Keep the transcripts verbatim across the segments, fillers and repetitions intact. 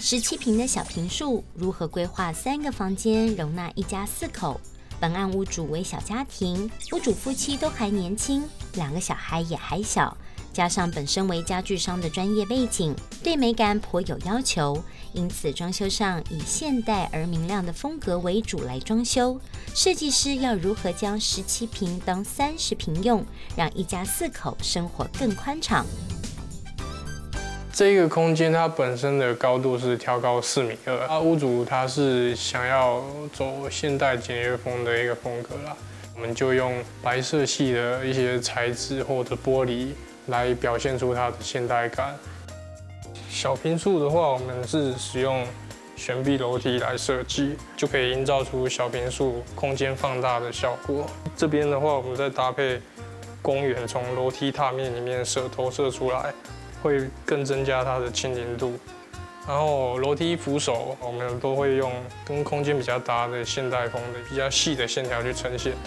十七平的小平数，如何规划三个房间容纳一家四口？本案屋主为小家庭，屋主夫妻都还年轻，两个小孩也还小，加上本身为家具商的专业背景，对美感颇有要求，因此装修上以现代而明亮的风格为主来装修。设计师要如何将十七平当三十平用，让一家四口生活更宽敞？ 这个空间它本身的高度是挑高四米二，啊，屋主他是想要走现代简约风的一个风格啦，我们就用白色系的一些材质或者玻璃来表现出它的现代感。小平数的话，我们是使用悬臂楼梯来设计，就可以营造出小平数空间放大的效果。这边的话，我们再搭配光源从楼梯踏面里面射投射出来，会更增加它的轻盈度。然后楼梯扶手，我们都会用跟空间比较搭的现代风的比较细的线条去呈现。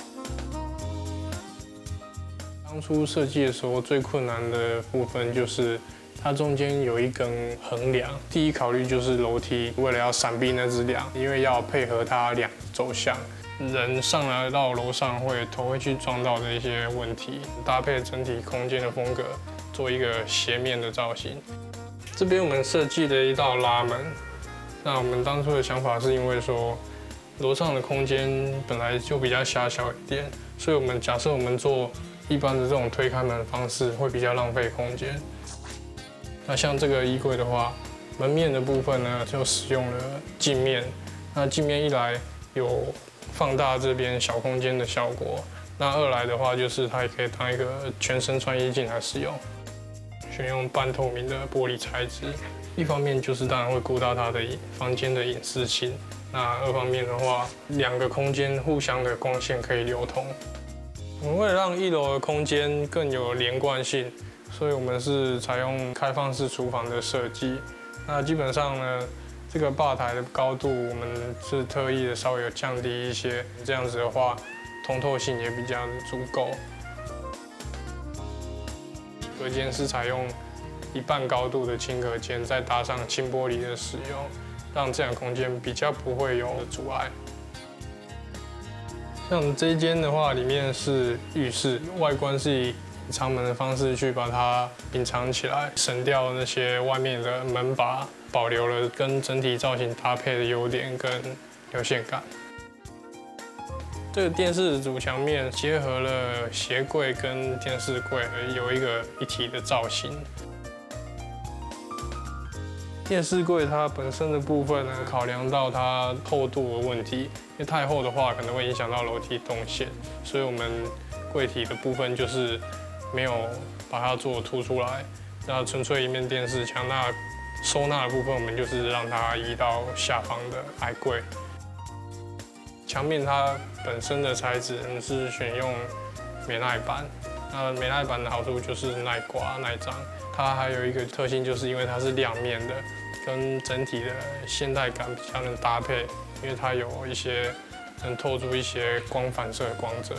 当初设计的时候，最困难的部分就是它中间有一根横梁。第一考虑就是楼梯，为了要闪避那只梁，因为要配合它两走向，人上来到楼上会头会去撞到的一些问题，搭配整体空间的风格，做一个斜面的造型。这边我们设计了一道拉门。那我们当初的想法是因为说，楼上的空间本来就比较狭小一点，所以我们假设我们做一般的这种推开门的方式，会比较浪费空间。那像这个衣柜的话，门面的部分呢，就使用了镜面。那镜面一来有放大这边小空间的效果，那二来的话就是它也可以当一个全身穿衣镜来使用。选用半透明的玻璃材质，一方面就是当然会顾到它的房间的隐私性，那二方面的话，两个空间互相的光线可以流通。我们为了让一楼的空间更有连贯性，所以我们是采用开放式厨房的设计。那基本上呢，这个吧台的高度我们是特意的稍微有降低一些，这样子的话，通透性也比较足够。隔间是采用一半高度的轻隔间，再搭上轻玻璃的使用，让这样空间比较不会有阻碍。像这一间的话，里面是浴室，外观是以隐藏门的方式去把它隐藏起来，省掉那些外面的门把，保留了跟整体造型搭配的优点跟流线感。这个电视主墙面结合了鞋柜跟电视柜，有一个一体的造型。电视柜它本身的部分呢，考量到它厚度的问题，因为太厚的话可能会影响到楼梯动线，所以我们柜体的部分就是没有把它做凸出来，那纯粹一面电视墙。那收纳的部分我们就是让它移到下方的矮柜。墙面它本身的材质我们是选用美耐板，那美耐板的好处就是耐刮耐脏，它还有一个特性就是因为它是亮面的，跟整体的现代感比较能搭配，因为它有一些能透出一些光反射的光泽。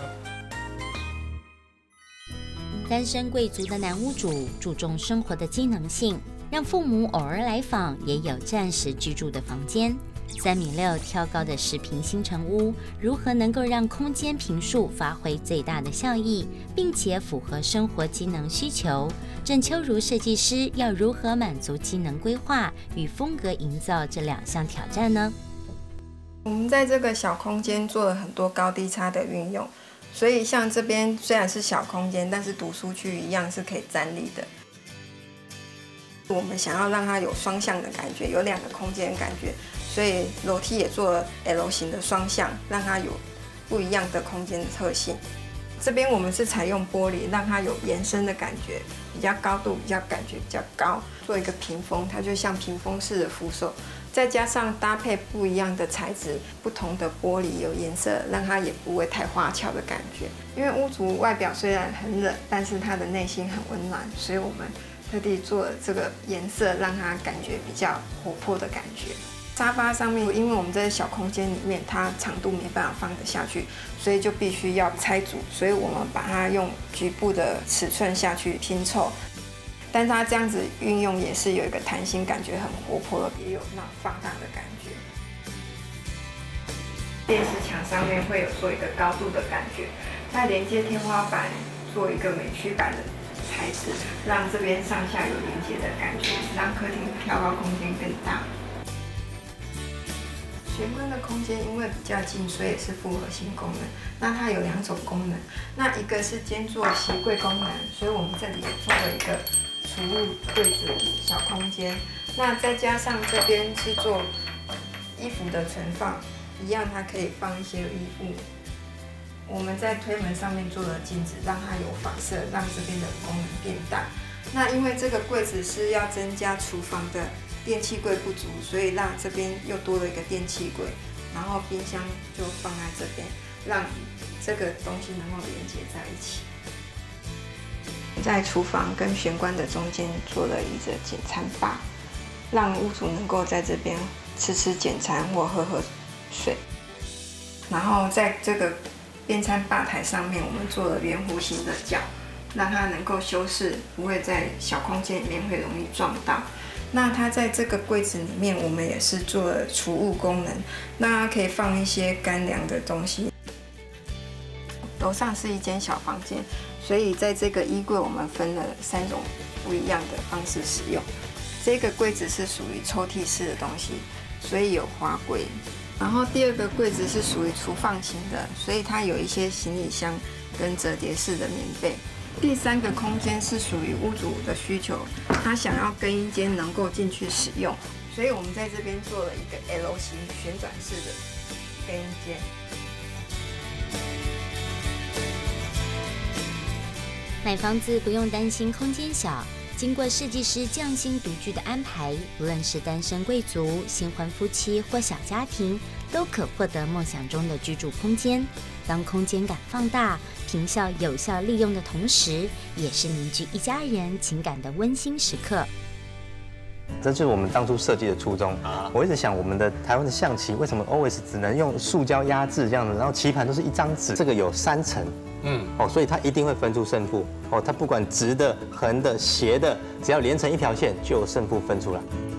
单身贵族的男屋主注重生活的机能性，让父母偶尔来访也有暂时居住的房间。三米六挑高的十平新城屋，如何能够让空间坪数发挥最大的效益，并且符合生活机能需求？郑秋如设计师要如何满足机能规划与风格营造这两项挑战呢？ 我们在这个小空间做了很多高低差的运用，所以像这边虽然是小空间，但是读书区一样是可以站立的。我们想要让它有双向的感觉，有两个空间的感觉，所以楼梯也做了 L 型的双向，让它有不一样的空间的特性。这边我们是采用玻璃，让它有延伸的感觉，比较高度比较感觉比较高，做一个屏风，它就像屏风式的扶手，再加上搭配不一样的材质，不同的玻璃有颜色，让它也不会太花俏的感觉。因为屋主外表虽然很冷，但是他的内心很温暖，所以我们特地做了这个颜色，让它感觉比较活泼的感觉。沙发上面，因为我们在小空间里面，它长度没办法放得下去，所以就必须要拆组，所以我们把它用局部的尺寸下去拼凑。 但它这样子运用也是有一个弹性，感觉很活泼，也有那种放大的感觉。电视墙上面会有做一个高度的感觉，再连接天花板做一个美曲板的材质，让这边上下有连接的感觉，让客厅挑高空间更大。玄关的空间因为比较近，所以是复合型功能。那它有两种功能，那一个是兼做鞋柜功能，所以我们这里也做了一个储物柜子小空间。那再加上这边是做衣服的存放。一样，它可以放一些衣物。我们在推门上面做了镜子，让它有反射，让这边的功能变大。那因为这个柜子是要增加厨房的电器柜不足，所以让这边又多了一个电器柜，然后冰箱就放在这边，让这个东西能够连接在一起。在厨房跟玄关的中间做了一个简餐吧，让屋主能够在这边吃吃简餐或喝喝水，然后在这个边餐吧台上面，我们做了圆弧形的角，让它能够修饰，不会在小空间里面会容易撞到。那它在这个柜子里面，我们也是做了储物功能，那它可以放一些干粮的东西。楼上是一间小房间，所以在这个衣柜我们分了三种不一样的方式使用。这个柜子是属于抽屉式的东西，所以有滑柜。然后第二个柜子是属于厨放型的，所以它有一些行李箱跟折叠式的棉被。第三个空间是属于屋主的需求，他想要更衣间能够进去使用，所以我们在这边做了一个 L 型旋转式的更衣间。 买房子不用担心空间小。经过设计师匠心独具的安排，无论是单身贵族、新婚夫妻或小家庭，都可获得梦想中的居住空间。当空间感放大、坪效有效利用的同时，也是凝聚一家人情感的温馨时刻。 这就是我们当初设计的初衷。我一直想，我们的台湾的象棋为什么 always 只能用塑胶压制这样子，然后棋盘都是一张纸，这个有三层。嗯，哦，所以它一定会分出胜负。哦，它不管直的、横的、斜的，只要连成一条线，就有胜负分出来。